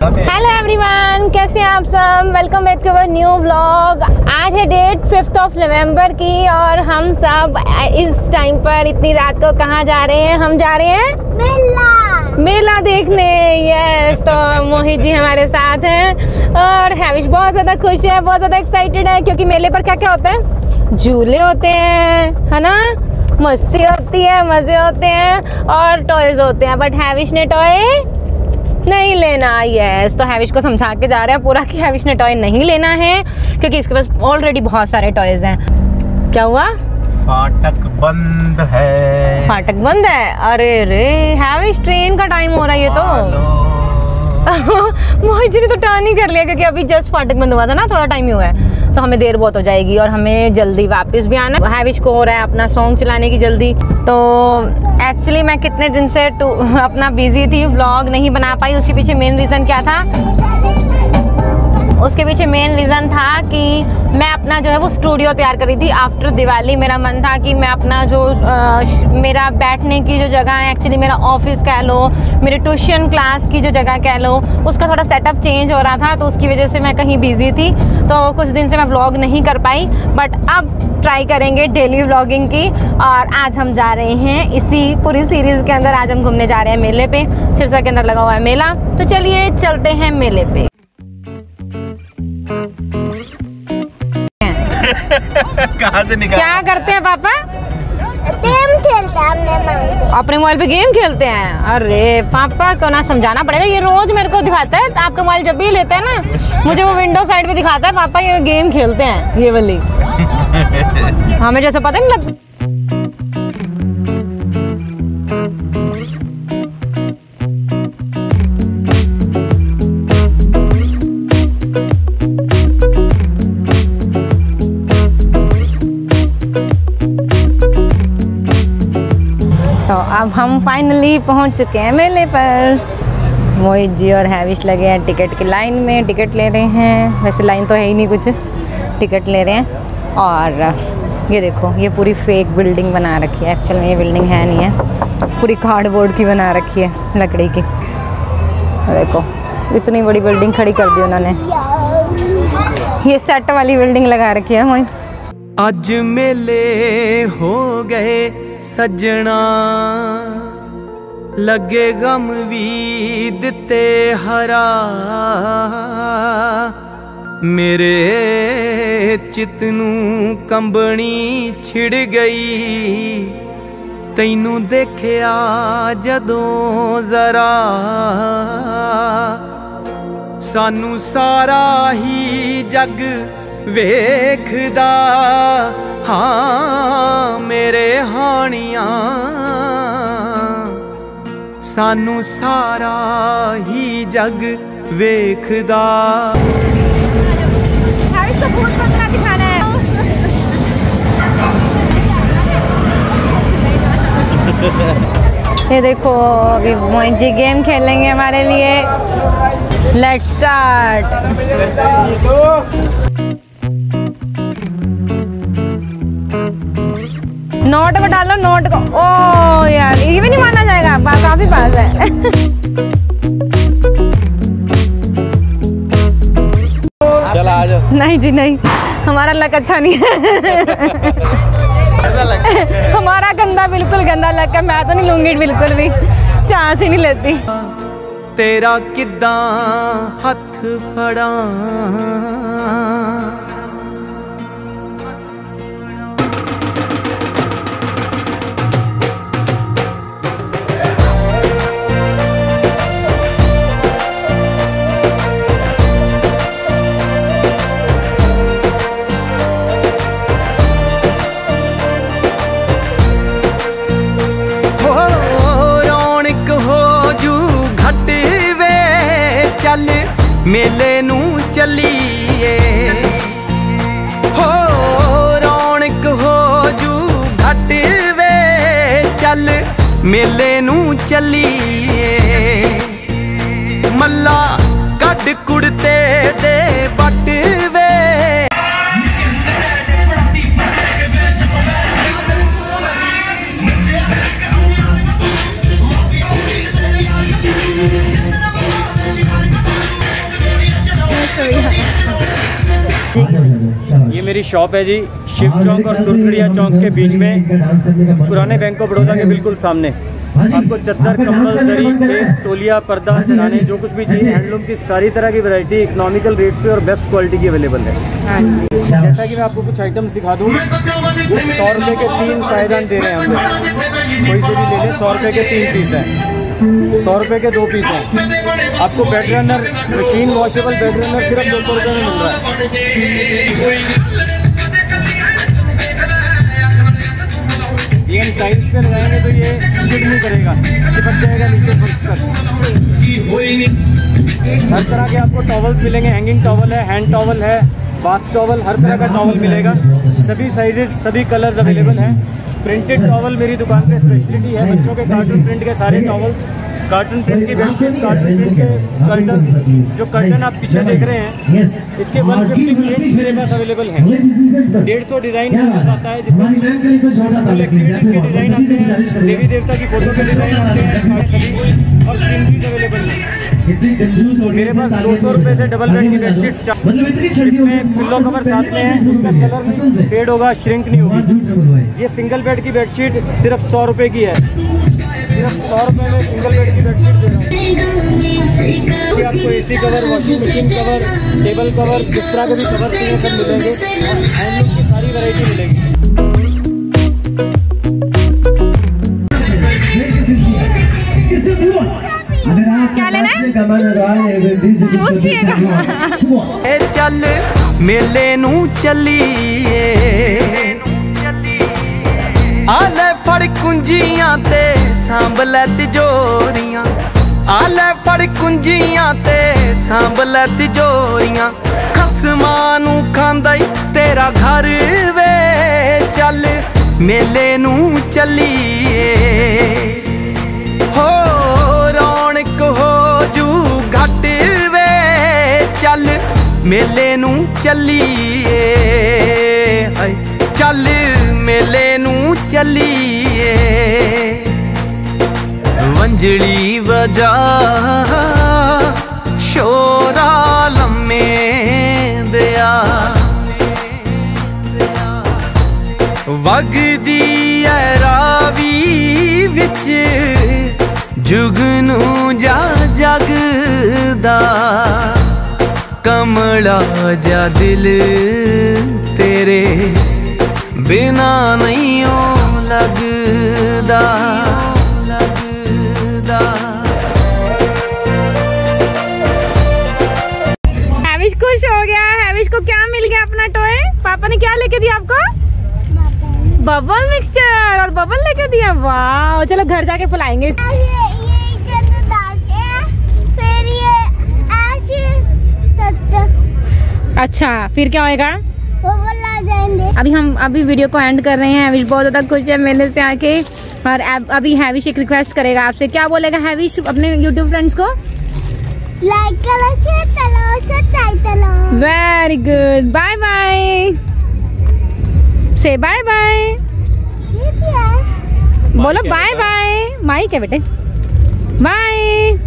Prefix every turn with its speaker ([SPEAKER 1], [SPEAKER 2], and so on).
[SPEAKER 1] Hello everyone, कैसे हैं आप सब। Welcome back to our new vlog. आज है डेट 5 नवंबर की और हम सब इस टाइम पर इतनी रात को कहाँ जा रहे हैं। हम जा रहे हैं मेला देखने। यस, तो मोहित जी हमारे साथ हैं और हैविश बहुत ज़्यादा खुश है, बहुत ज़्यादा एक्साइटेड है क्योंकि मेले पर क्या क्या होता है, झूले होते हैं, है ना, मस्ती होती है, मज़े होते हैं और टॉयज़ होते हैं। बट हैविश ने टॉय नहीं लेना। यस, तो हैविश को समझा के जा रहे हैं पूरा कि हैविश ने टॉय नहीं लेना है क्योंकि इसके पास ऑलरेडी बहुत सारे टॉयज़ हैं। क्या हुआ?
[SPEAKER 2] फाटक बंद है।
[SPEAKER 1] फाटक बंद है? अरे रे हैविश, ट्रेन का टाइम हो रहा है ये तो। मोहित जी ने तो टर्न ही कर लिया क्योंकि अभी जस्ट फाटक बंद हुआ था ना, थोड़ा टाइम ही हुआ है, तो हमें देर बहुत हो जाएगी और हमें जल्दी वापस भी आना है। हैविश को हो रहा है अपना सॉन्ग चलाने की जल्दी। तो एक्चुअली मैं कितने दिन से अपना बिजी थी, व्लॉग नहीं बना पाई। उसके पीछे मेन रीज़न क्या था? उसके पीछे मेन रीज़न था कि मैं अपना जो है वो स्टूडियो तैयार करी थी आफ्टर दिवाली। मेरा मन था कि मैं अपना जो मेरा बैठने की जो जगह है, एक्चुअली मेरा ऑफिस कह लो, मेरे ट्यूशन क्लास की जो जगह कह लो, उसका थोड़ा सेटअप चेंज हो रहा था, तो उसकी वजह से मैं कहीं बिजी थी, तो कुछ दिन से मैं व्लॉग नहीं कर पाई। बट अब ट्राई करेंगे डेली व्लॉगिंग की। और आज हम जा रहे हैं इसी पूरी सीरीज़ के अंदर, आज हम घूमने जा रहे हैं मेले पे। सिरसा के अंदर लगा हुआ है मेला, तो चलिए चलते हैं मेले पे।
[SPEAKER 2] कहाँ से निकाल? क्या
[SPEAKER 1] करते हैं पापा?
[SPEAKER 3] गेम खेलते हैं
[SPEAKER 1] अपने मोबाइल पे गेम खेलते हैं। अरे पापा को ना समझाना पड़ेगा, ये रोज मेरे को दिखाता है। आपका मोबाइल जब भी लेते हैं ना, मुझे वो विंडो साइड पे दिखाता है, पापा ये गेम खेलते हैं ये वाली। हमें जैसे पता नहीं लगता। तो अब हम फाइनली पहुंच चुके हैं मेले पर। मोहित जी और हैविश लगे हैं टिकट की लाइन में, टिकट ले रहे हैं। वैसे लाइन तो है ही नहीं कुछ, टिकट ले रहे हैं। और ये देखो, ये पूरी फेक बिल्डिंग बना रखी है। एक्चुअल में ये बिल्डिंग है नहीं है, पूरी कार्डबोर्ड की बना रखी है, लकड़ी की। देखो इतनी बड़ी बिल्डिंग खड़ी कर दी उन्होंने। ये सेट वाली बिल्डिंग लगा रखी है मोहित।
[SPEAKER 4] अज मेले हो गए सजना, लगे गम भी दिते हरा, मेरे चित नू कंबनी छिड़ गई, तैनू देखिया जदों जरा, सानू सारा ही जग वेखदा, हाँ मेरे हानियां, सानू सारा ही जग वेखदा।
[SPEAKER 1] ये देखो अभी मोहित जी गेम खेलेंगे हमारे लिए। Let's start. नोट में डालो, नोट को। ओ यार, ये भी नहीं माना जाएगा, काफी पास है।
[SPEAKER 2] चल आ जाओ।
[SPEAKER 1] नहीं जी नहीं, हमारा लक अच्छा नहीं है। हमारा गंदा, बिल्कुल गंदा लक है। मैं तो नहीं लूंगी बिल्कुल भी, चांस ही नहीं लेती।
[SPEAKER 4] तेरा किद्दां हथ फड़ा, मेले नू चलीए हो, रौनक हो जू घट वे, चल मेले नू चलीए, मल्ला कड कुड़ते दे बट वे।
[SPEAKER 5] मेरी शॉप है जी, शिव चौक और सुरखड़िया चौक के बीच में, पुराने बैंक ऑफ बड़ौदा के बिल्कुल सामने। आपको चद्दर, कंबल, दरी, खेस, तौलिया, पर्दा, सिराने, जो कुछ भी चाहिए हैंडलूम की सारी तरह की वैरायटी इकोनॉमिकल रेट्स पे और बेस्ट क्वालिटी की अवेलेबल है। जैसा कि मैं आपको कुछ आइटम्स दिखा दूँ, 100 रुपये के 3 पायदान दे रहे हैं हम लोग, कोई से भी ले लें। 100 रुपये के 3 पीस हैं, 100 रुपये के 2 पीस हैं। आपको bed runner, machine washable bed runner सिर्फ 200 रुपये में मिल रहा है। ये हम टाइल्स पे लगाएंगे तो ये स्किड नहीं करेगा, चिपक जाएगा नीचे फर्श पर। हर तरह के आपको टॉवल्स मिलेंगे, हैंगिंग टॉवल है, हैंड टॉवल है, बाथ टॉवल, हर तरह का टॉवल मिलेगा। सभी साइजेस, सभी कलर्स अवेलेबल हैं। प्रिंटेड टॉवल मेरी दुकान पे स्पेशलिटी है, बच्चों के कार्टून प्रिंट के सारे टॉवल्स, कार्टून प्रिंट की बेडशीट, कार्टून प्रिंट के कर्टन्स। जो कर्टन आप पीछे देख रहे हैं, इसके 150 प्रिंट्स मेरे पास अवेलेबल हैं। 150 डिज़ाइन आता है, जिसमें एक्टिविटीज़ के डिज़ाइन आते हैं, देवी देवता की फोटो के डिज़ाइन आते हैं, सभी और सीनरीज अवेलेबल हैं। मेरे पास 200 रुपये से डबल बेड की बेडशीट्स, जिसमें पिल्लो कवर साथ में है, उसका कलर फेड होगा, श्रिंक नहीं होगी। ये सिंगल बेड की बेडशीट सिर्फ 100 रुपये की है, सिर्फ 100 रुपये में सिंगल बेड की बेडशीट दे रहा हूँ। आपको AC cover, washing machine cover, table cover, जिस तरह के भी कवर चाहिए सब मिलेंगे। हैंडलूम की सारी वैरायटी मिलेगी।
[SPEAKER 1] क्या लेना है? जूस पिएगा?
[SPEAKER 4] चल मेले नू चलीए, आले फड़ कुंजियां ते सांभ लै तिजोरियां, आले फड़ कुंजियां ते सांभ लै तिजोरियां। खसमां नू खांदा ई तेरा घर वे, चल मेले नू चलीए। हो रौनक हो जू घट वे, चल मेले नू चलीए। चल मेले नू चलीए, वंजली वजा शोरा लम्मे दिया, वगदी है रावी विच जुगनू जा जगदा। कमला जा दिल तेरे बिना नहीं लगदा, लगदा।
[SPEAKER 1] हैविश खुश हो गया। हैविश को क्या मिल गया? अपना टॉय। पापा ने क्या लेके दिया आपको? बबल मिक्सचर और बबल लेके दिया। वाह, चलो घर जाके फुलाएंगे। अच्छा, फिर क्या होएगा? अभी वीडियो को एंड कर रहे हैं। हैविश बहुत ज्यादा खुश है मेले से आके, और अभी हैविश एक रिक्वेस्ट करेगा आपसे। क्या बोलेगा हैविश अपने यूट्यूब फ्रेंड्स को?
[SPEAKER 3] लाइक करो, शेयर करो, सब्सक्राइब करो।
[SPEAKER 1] Very good. बाय बाय, से बाय बाय बोलो। Bye bye. माइक है बेटे, बाय।